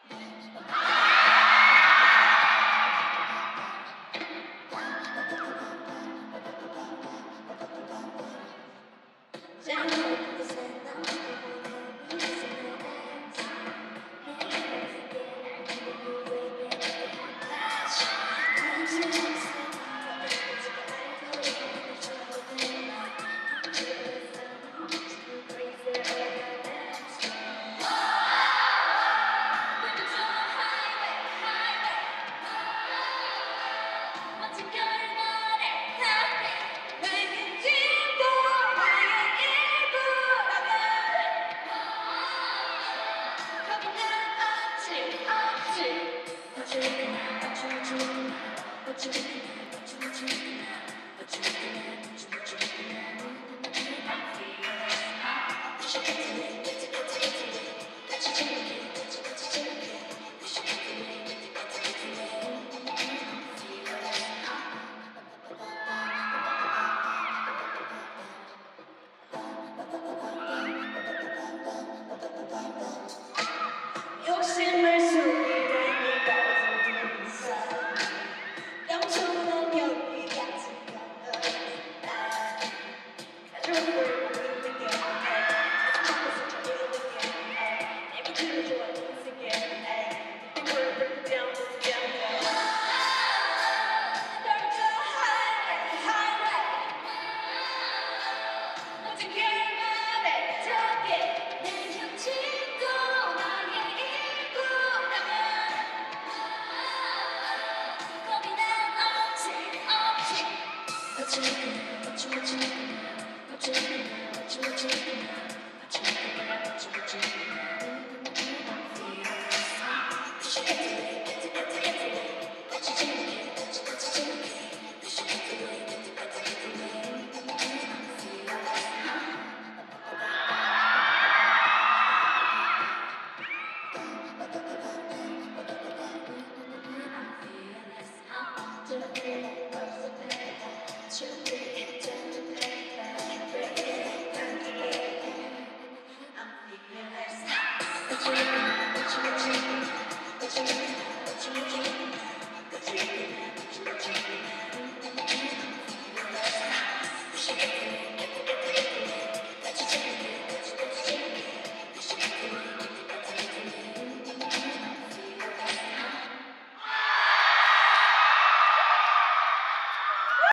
욕심을 숨기는 네가 어두운 삶 영초는 여기 같은 가족을 모르는 게 가슴 속에서 모르는 게 내 밑으로 좋아 인생에 You will break down, break down, down There's a highway, highway 모든 결말에 저게 내 현실도 나의 일부라면 겁이 난 없지 I'm feeling